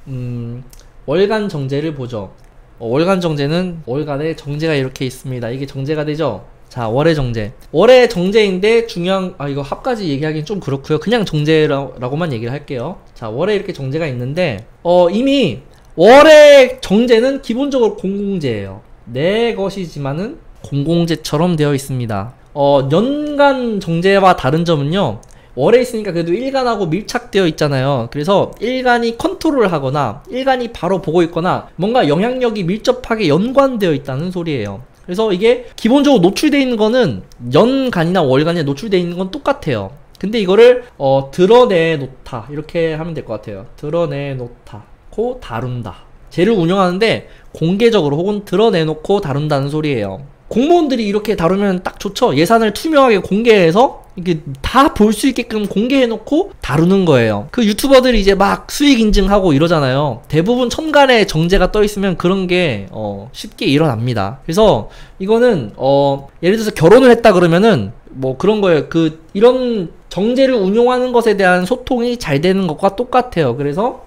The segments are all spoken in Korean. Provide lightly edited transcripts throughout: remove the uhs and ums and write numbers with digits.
월간 정제를 보죠. 월간 정제는 월간에 정제가 이렇게 있습니다. 이게 정제가 되죠. 자, 월의 정제. 월의 정제인데 중요한, 이거 합까지 얘기하기는 좀 그렇고요. 그냥 정제라고만 얘기를 할게요. 자, 월에 이렇게 정제가 있는데, 이미 월의 정제는 기본적으로 공공재예요. 내 것이지만은 공공재처럼 되어 있습니다. 연간 정제와 다른 점은요, 월에 있으니까 그래도 일간하고 밀착되어 있잖아요. 그래서 일간이 컨트롤을 하거나 일간이 바로 보고 있거나 뭔가 영향력이 밀접하게 연관되어 있다는 소리예요. 그래서 이게 기본적으로 노출되어 있는 거는 연간이나 월간에 노출되어 있는 건 똑같아요. 근데 이거를 드러내 놓다 이렇게 하면 될 것 같아요. 드러내 놓다고 다룬다. 쟤를 운영하는데 공개적으로 혹은 드러내놓고 다룬다는 소리예요. 공무원들이 이렇게 다루면 딱 좋죠. 예산을 투명하게 공개해서 이게 다 볼 수 있게끔 공개해놓고 다루는 거예요. 그 유튜버들이 이제 막 수익 인증하고 이러잖아요. 대부분 천간에 정제가 떠있으면 그런 게 쉽게 일어납니다. 그래서 이거는 예를 들어서 결혼을 했다 그러면은 뭐 그런 거예요. 이런 정제를 운용하는 것에 대한 소통이 잘 되는 것과 똑같아요. 그래서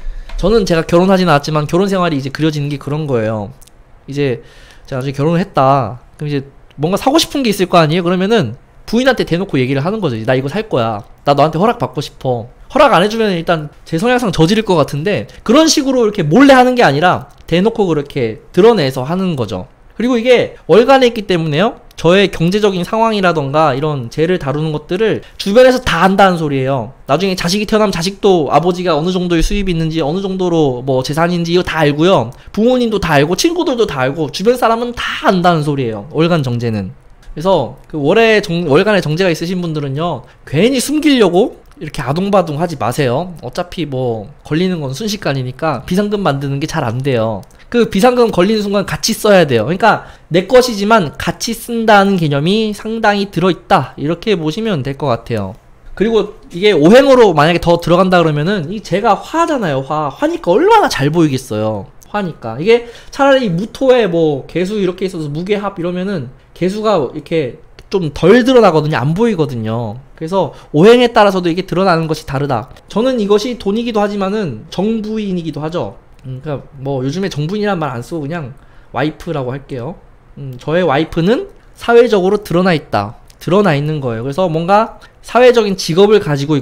저는 제가 결혼하진 않았지만 결혼 생활이 이제 그려지는 게 그런 거예요. 이제 제가 나중에 결혼을 했다. 그럼 이제 뭔가 사고 싶은 게 있을 거 아니에요? 그러면은 부인한테 대놓고 얘기를 하는 거죠. 나 이거 살 거야. 나 너한테 허락 받고 싶어. 허락 안 해주면 일단 제 성향상 저지를 것 같은데 그런 식으로 이렇게 몰래 하는 게 아니라 대놓고 그렇게 드러내서 하는 거죠. 그리고 이게 월간에 있기 때문에요. 저의 경제적인 상황이라던가 이런 재를 다루는 것들을 주변에서 다 안다는 소리예요. 나중에 자식이 태어나면 자식도 아버지가 어느 정도의 수입이 있는지 어느 정도로 뭐 재산인지 이거 다 알고요. 부모님도 다 알고 친구들도 다 알고 주변 사람은 다 안다는 소리예요. 월간 정제는. 그래서 그 월간에 정제가 있으신 분들은요. 괜히 숨기려고 이렇게 아둥바둥 하지 마세요. 어차피 뭐 걸리는 건 순식간이니까 비상금 만드는 게 잘 안 돼요. 그 비상금 걸리는 순간 같이 써야 돼요. 그러니까 내 것이지만 같이 쓴다는 개념이 상당히 들어있다. 이렇게 보시면 될 것 같아요. 그리고 이게 오행으로 만약에 더 들어간다 그러면은 이 제가 화잖아요. 화니까 얼마나 잘 보이겠어요. 화니까 이게 차라리 무토에 뭐 개수 이렇게 있어서 무게합 이러면은 개수가 이렇게 좀 덜 드러나거든요. 안 보이거든요. 그래서 오행에 따라서도 이게 드러나는 것이 다르다. 저는 이것이 돈이기도 하지만은 정부인이기도 하죠. 그러니까 뭐 요즘에 정부인이란 말 안 쓰고 그냥 와이프라고 할게요. 저의 와이프는 사회적으로 드러나 있다. 드러나 있는 거예요. 그래서 뭔가 사회적인 직업을 가지고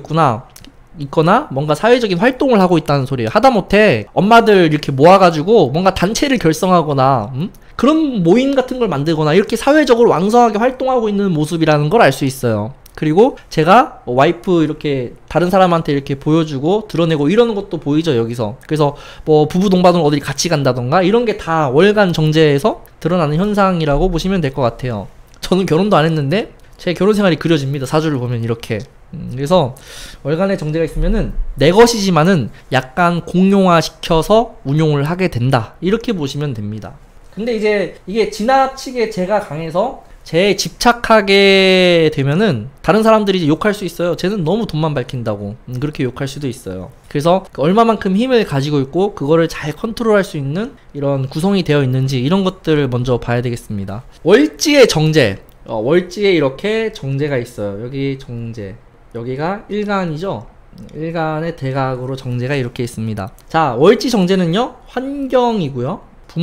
있거나 뭔가 사회적인 활동을 하고 있다는 소리예요. 하다못해 엄마들 이렇게 모아가지고 뭔가 단체를 결성하거나 그런 모임 같은 걸 만들거나 이렇게 사회적으로 왕성하게 활동하고 있는 모습이라는 걸 알 수 있어요. 그리고 제가 와이프 이렇게 다른 사람한테 이렇게 보여주고 드러내고 이러는 것도 보이죠, 여기서. 그래서 뭐 부부 동반으로 어디 같이 간다던가 이런 게 다 월간 정제에서 드러나는 현상이라고 보시면 될 것 같아요. 저는 결혼도 안 했는데 제 결혼 생활이 그려집니다. 사주를 보면 이렇게. 그래서 월간에 정제가 있으면은 내 것이지만은 약간 공용화 시켜서 운용을 하게 된다. 이렇게 보시면 됩니다. 근데 이제 이게 지나치게 제가 강해서 쟤에 집착하게 되면은 다른 사람들이 이제 욕할 수 있어요. 쟤는 너무 돈만 밝힌다고. 그렇게 욕할 수도 있어요. 그래서 얼마만큼 힘을 가지고 있고 그거를 잘 컨트롤할 수 있는 이런 구성이 되어 있는지 이런 것들을 먼저 봐야 되겠습니다. 월지의 정제. 월지에 이렇게 정제가 있어요. 여기 정제. 여기가 일간이죠. 일간의 대각으로 정제가 이렇게 있습니다. 자, 월지 정제는요. 환경이고요.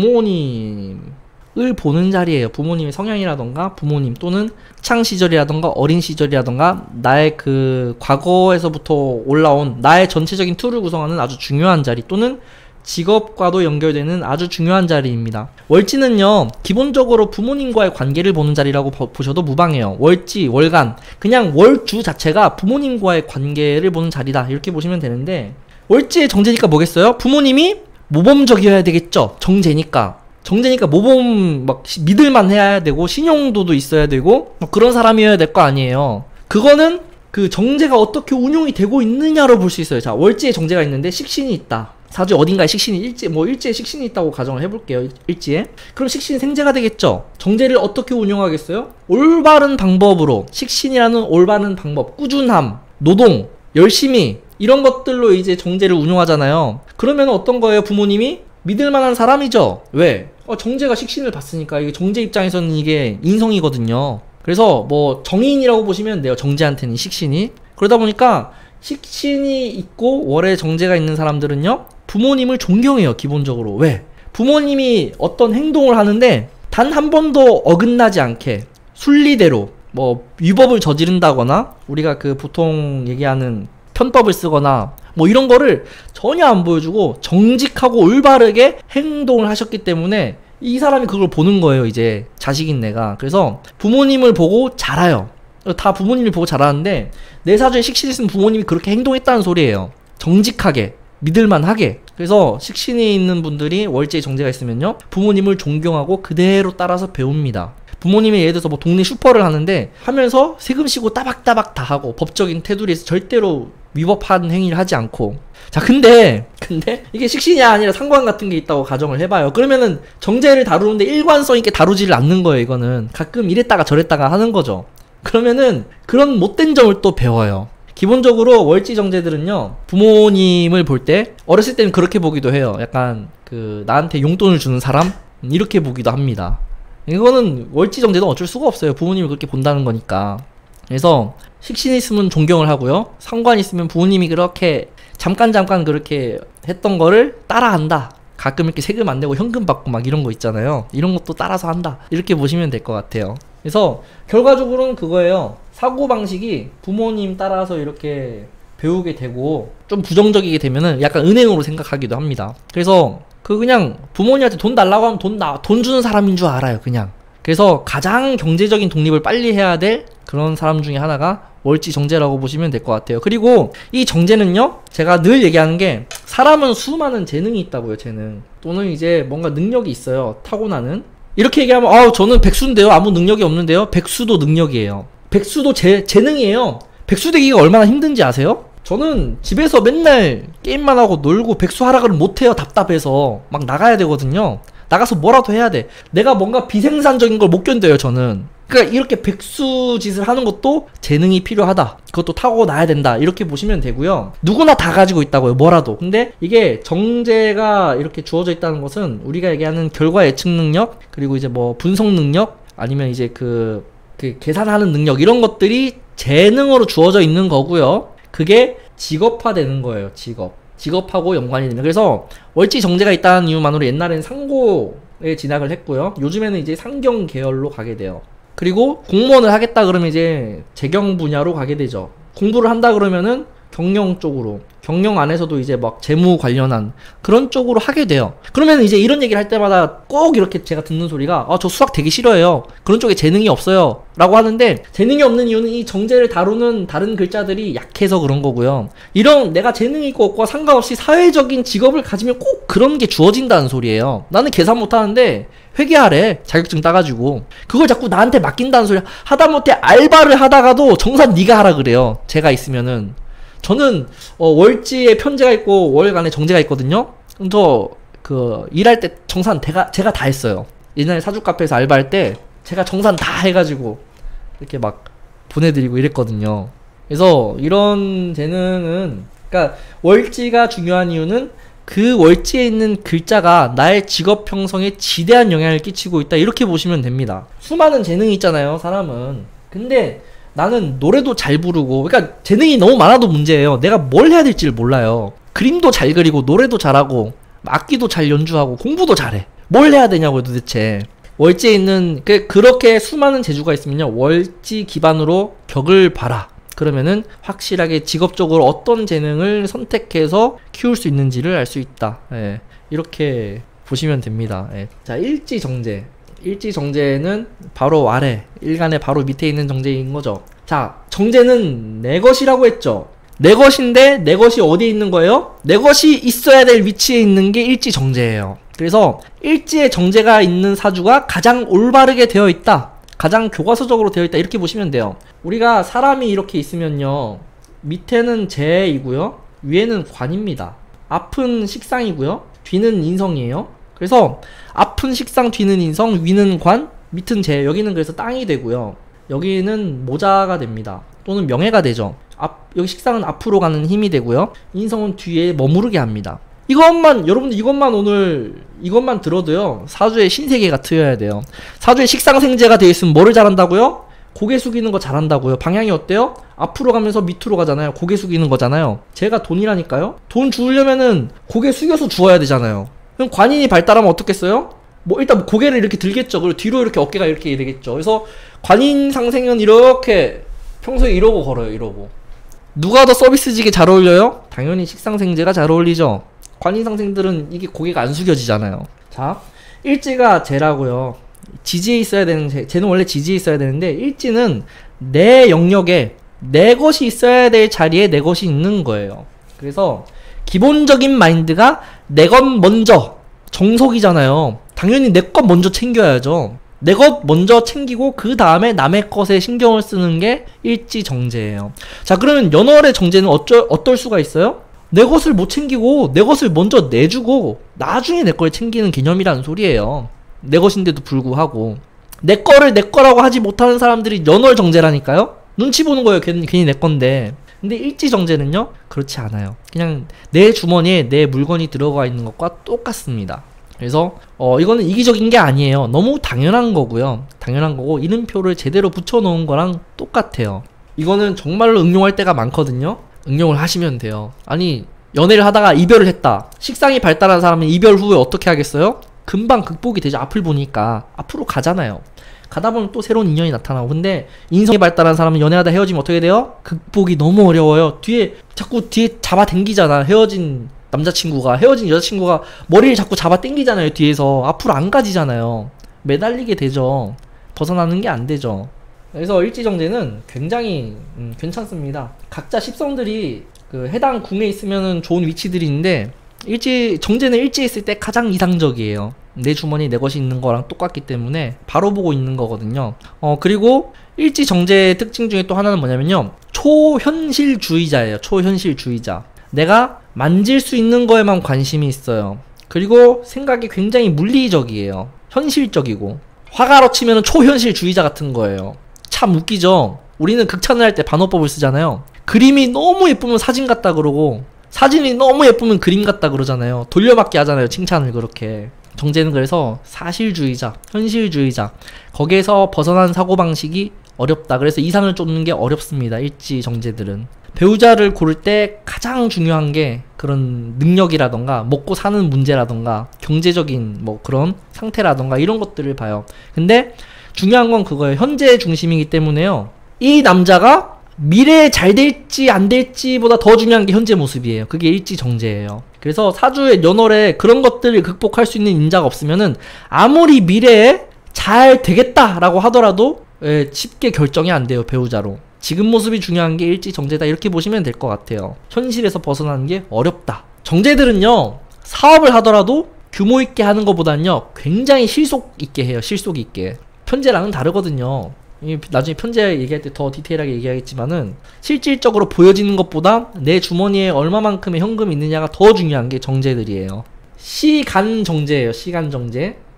부모님을 보는 자리예요. 부모님의 성향이라던가 부모님 또는 학창 시절이라던가 어린 시절이라던가 나의 그 과거에서부터 올라온 나의 전체적인 툴을 구성하는 아주 중요한 자리 또는 직업과도 연결되는 아주 중요한 자리입니다. 월지는요 기본적으로 부모님과의 관계를 보는 자리라고 보셔도 무방해요. 월지, 월간 그냥 월주 자체가 부모님과의 관계를 보는 자리다 이렇게 보시면 되는데 월지의 정제니까 뭐겠어요? 부모님이 모범적이어야 되겠죠. 정제니까 모범 막 믿을만 해야 되고 신용도도 있어야 되고 그런 사람이어야 될 거 아니에요. 그거는 그 정제가 어떻게 운용이 되고 있느냐로 볼 수 있어요. 자, 월지에 정제가 있는데 식신이 있다. 사주 어딘가에 식신이 일지에 식신이 있다고 가정을 해볼게요. 일지에. 그럼 식신 생재가 되겠죠. 정제를 어떻게 운용하겠어요? 올바른 방법으로 식신이라는 올바른 방법, 꾸준함, 노동, 열심히 이런 것들로 이제 정제를 운용하잖아요. 그러면 어떤 거예요? 부모님이 믿을만한 사람이죠. 왜? 정제가 식신을 봤으니까 이게 정제 입장에서는 이게 인성이거든요. 그래서 뭐 정인이라고 보시면 돼요. 정제한테는 식신이. 그러다 보니까 식신이 있고 월에 정제가 있는 사람들은요 부모님을 존경해요, 기본적으로. 왜? 부모님이 어떤 행동을 하는데 단 한 번도 어긋나지 않게 순리대로 뭐 위법을 저지른다거나 우리가 그 보통 얘기하는 편법을 쓰거나 뭐 이런 거를 전혀 안 보여주고 정직하고 올바르게 행동을 하셨기 때문에 이 사람이 그걸 보는 거예요, 이제 자식인 내가. 그래서 부모님을 보고 자라요. 다 부모님을 보고 자라는데 내 사주에 식신이 있으면 부모님이 그렇게 행동했다는 소리예요. 정직하게, 믿을만하게. 그래서 식신이 있는 분들이 월지에 정제가 있으면요, 부모님을 존경하고 그대로 따라서 배웁니다. 부모님이 예를 들어서 뭐 동네 슈퍼를 하는데 하면서 세금 쉬고 따박따박 다 하고 법적인 테두리에서 절대로 위법한 행위를 하지 않고. 자, 근데 이게 식신이 아니라 상관 같은 게 있다고 가정을 해봐요. 그러면은 정제를 다루는데 일관성 있게 다루지를 않는 거예요. 이거는 가끔 이랬다가 저랬다가 하는 거죠. 그러면은 그런 못된 점을 또 배워요. 기본적으로 월지 정제들은요, 부모님을 볼 때 어렸을 때는 그렇게 보기도 해요. 약간 그 나한테 용돈을 주는 사람 이렇게 보기도 합니다. 이거는 월지 정제는 어쩔 수가 없어요. 부모님을 그렇게 본다는 거니까. 그래서 식신이 있으면 존경을 하고요, 상관이 있으면 부모님이 그렇게 잠깐 그렇게 했던 거를 따라한다. 가끔 이렇게 세금 안 내고 현금 받고 막 이런 거 있잖아요. 이런 것도 따라서 한다. 이렇게 보시면 될 것 같아요. 그래서 결과적으로는 그거예요. 사고방식이 부모님 따라서 이렇게 배우게 되고 좀 부정적이게 되면은 약간 은행으로 생각하기도 합니다. 그래서 그냥 부모님한테 돈 달라고 하면 돈 주는 사람인 줄 알아요, 그냥. 그래서 가장 경제적인 독립을 빨리 해야 될 그런 사람 중에 하나가 월지 정제라고 보시면 될 것 같아요. 그리고 이 정제는요, 제가 늘 얘기하는 게 사람은 수많은 재능이 있다고요, 재능. 또는 이제 뭔가 능력이 있어요, 타고나는. 이렇게 얘기하면 저는 백수인데요, 아무 능력이 없는데요. 백수도 능력이에요. 백수도 재능이에요. 백수 되기가 얼마나 힘든지 아세요? 저는 집에서 맨날 게임만 하고 놀고 백수 하라 그러면 못해요. 답답해서 막 나가야 되거든요. 나가서 뭐라도 해야 돼. 내가 뭔가 비생산적인 걸 못 견뎌요, 저는. 그러니까 이렇게 백수 짓을 하는 것도 재능이 필요하다. 그것도 타고나야 된다. 이렇게 보시면 되고요. 누구나 다 가지고 있다고요, 뭐라도. 근데 이게 정제가 이렇게 주어져 있다는 것은 우리가 얘기하는 결과 예측 능력, 그리고 이제 뭐 분석 능력, 아니면 이제 그 계산하는 능력, 이런 것들이 재능으로 주어져 있는 거고요. 그게 직업화되는 거예요, 직업하고 연관이 되는. 그래서 월지 정제가 있다는 이유만으로 옛날에는 상고에 진학을 했고요. 요즘에는 이제 상경 계열로 가게 돼요. 그리고 공무원을 하겠다 그러면 이제 재경 분야로 가게 되죠. 공부를 한다 그러면은 경영 쪽으로, 경영 안에서도 이제 막 재무 관련한 그런 쪽으로 하게 돼요. 그러면 이제 이런 얘기를 할 때마다 꼭 이렇게 제가 듣는 소리가, 저 수학 되게 싫어해요, 그런 쪽에 재능이 없어요 라고 하는데, 재능이 없는 이유는 이 정제를 다루는 다른 글자들이 약해서 그런 거고요. 이런 내가 재능이 있고 없고와 상관없이 사회적인 직업을 가지면 꼭 그런 게 주어진다는 소리예요. 나는 계산 못하는데 회계하래, 자격증 따가지고. 그걸 자꾸 나한테 맡긴다는 소리. 하다못해 알바를 하다가도 정산 네가 하라 그래요, 제가 있으면은. 저는 월지에 편제가 있고 월간에 정제가 있거든요. 저 일할 때 정산 제가 다 했어요. 옛날에 사주 카페에서 알바할 때 제가 정산 다 해가지고 이렇게 막 보내드리고 이랬거든요. 그래서 이런 재능은, 그러니까 월지가 중요한 이유는 그 월지에 있는 글자가 나의 직업 형성에 지대한 영향을 끼치고 있다, 이렇게 보시면 됩니다. 수많은 재능이 있잖아요, 사람은. 근데 나는 노래도 잘 부르고, 그러니까 재능이 너무 많아도 문제예요. 내가 뭘 해야 될지를 몰라요. 그림도 잘 그리고 노래도 잘하고 악기도 잘 연주하고 공부도 잘해. 뭘 해야 되냐고요, 도대체. 월지에 있는 그렇게 수많은 재주가 있으면요, 월지 기반으로 격을 봐라. 그러면은 확실하게 직업적으로 어떤 재능을 선택해서 키울 수 있는지를 알 수 있다. 예, 이렇게 보시면 됩니다. 예. 자, 일지정제. 일지정제는 바로 아래, 일간의 바로 밑에 있는 정제인 거죠. 자, 정제는 내 것이라고 했죠. 내 것인데 내 것이 어디에 있는 거예요? 내 것이 있어야 될 위치에 있는 게 일지정제예요. 그래서 일지에 정제가 있는 사주가 가장 올바르게 되어 있다, 가장 교과서적으로 되어 있다, 이렇게 보시면 돼요. 우리가 사람이 이렇게 있으면요, 밑에는 재이고요, 위에는 관입니다. 앞은 식상이고요, 뒤는 인성이에요. 그래서 앞은 식상, 뒤는 인성, 위는 관, 밑은 재. 여기는 그래서 땅이 되고요, 여기는 모자가 됩니다. 또는 명예가 되죠. 여기 식상은 앞으로 가는 힘이 되고요, 인성은 뒤에 머무르게 합니다. 여러분들 이것만 들어도요, 사주의 신세계가 트여야 돼요. 사주에 식상생재가 되어 있으면 뭐를 잘한다고요? 고개 숙이는 거 잘한다고요. 방향이 어때요? 앞으로 가면서 밑으로 가잖아요. 고개 숙이는 거잖아요. 제가 돈이라니까요. 돈 주우려면은 고개 숙여서 주어야 되잖아요. 그럼 관인이 발달하면 어떻겠어요? 뭐 일단 뭐 고개를 이렇게 들겠죠. 그리고 뒤로 이렇게 어깨가 이렇게 되겠죠. 그래서 관인 상생은 이렇게 평소에 이러고 걸어요. 이러고. 누가 더 서비스직에 잘 어울려요? 당연히 식상생제가 잘 어울리죠. 관인 상생들은 이게 고개가 안 숙여지잖아요. 자, 일지가 제라고요. 지지에 있어야 되는 쟤는 원래 지지에 있어야 되는데 일지는 내 영역에 내 것이 있어야 될 자리에 내 것이 있는 거예요. 그래서 기본적인 마인드가 내 것 먼저 정석이잖아요. 당연히 내 것 먼저 챙겨야죠. 내 것 먼저 챙기고 그 다음에 남의 것에 신경을 쓰는 게 일지정제예요. 자, 그러면 연월의 정제는 어떨 수가 있어요? 내 것을 못 챙기고 내 것을 먼저 내주고 나중에 내 걸 챙기는 개념이라는 소리예요. 내 것인데도 불구하고 내 거를 내 거라고 하지 못하는 사람들이 연월 정제라니까요. 눈치 보는 거예요. 괜히 내 건데. 근데 일지 정제는요 그렇지 않아요. 그냥 내 주머니에 내 물건이 들어가 있는 것과 똑같습니다. 그래서 이거는 이기적인 게 아니에요. 너무 당연한 거고요. 당연한 거고 이름표를 제대로 붙여놓은 거랑 똑같아요. 이거는 정말로 응용할 때가 많거든요. 응용을 하시면 돼요. 아니 연애를 하다가 이별을 했다. 식상이 발달한 사람은 이별 후에 어떻게 하겠어요? 금방 극복이 되죠. 앞을 보니까 앞으로 가잖아요. 가다 보면 또 새로운 인연이 나타나고. 근데 인성이 발달한 사람은 연애하다 헤어지면 어떻게 돼요? 극복이 너무 어려워요. 자꾸 뒤에 잡아당기잖아. 헤어진 남자친구가, 헤어진 여자친구가 머리를 자꾸 잡아당기잖아요. 뒤에서 앞으로 안 가지잖아요. 매달리게 되죠. 벗어나는 게 안 되죠. 그래서 일지정제는 굉장히 괜찮습니다. 각자 십성들이 그 해당 궁에 있으면은 좋은 위치들이 있는데 정제는 일지에 있을 때 가장 이상적이에요. 내 주머니 내 것이 있는 거랑 똑같기 때문에 바로 보고 있는 거거든요. 그리고 일지 정제의 특징 중에 또 하나는 뭐냐면요. 초현실주의자예요. 초현실주의자. 내가 만질 수 있는 거에만 관심이 있어요. 그리고 생각이 굉장히 물리적이에요. 현실적이고. 화가로 치면 초현실주의자 같은 거예요. 참 웃기죠? 우리는 극찬을 할 때 반어법을 쓰잖아요. 그림이 너무 예쁘면 사진 같다 그러고 사진이 너무 예쁘면 그림 같다 그러잖아요. 돌려받기 하잖아요. 칭찬을 그렇게. 정제는 그래서 사실주의자, 현실주의자. 거기에서 벗어난 사고방식이 어렵다. 그래서 이상을 쫓는 게 어렵습니다. 일지 정제들은. 배우자를 고를 때 가장 중요한 게 그런 능력이라던가 먹고 사는 문제라던가 경제적인 뭐 그런 상태라던가 이런 것들을 봐요. 근데 중요한 건 그거예요. 현재 중심이기 때문에요. 이 남자가 미래에 잘 될지 안 될지보다 더 중요한 게 현재 모습이에요. 그게 일지정제예요. 그래서 사주의 연월에 그런 것들을 극복할 수 있는 인자가 없으면은 아무리 미래에 잘 되겠다라고 하더라도 쉽게 결정이 안 돼요. 배우자로. 지금 모습이 중요한 게 일지정제다 이렇게 보시면 될 것 같아요. 현실에서 벗어나는 게 어렵다. 정제들은요 사업을 하더라도 규모 있게 하는 것보다는요 굉장히 실속 있게 해요. 실속 있게. 편제랑은 다르거든요. 나중에 편제 얘기할 때 더 디테일하게 얘기하겠지만은 실질적으로 보여지는 것보다 내 주머니에 얼마만큼의 현금이 있느냐가 더 중요한 게 정제들이에요. 시간 정제예요. 시간 정제.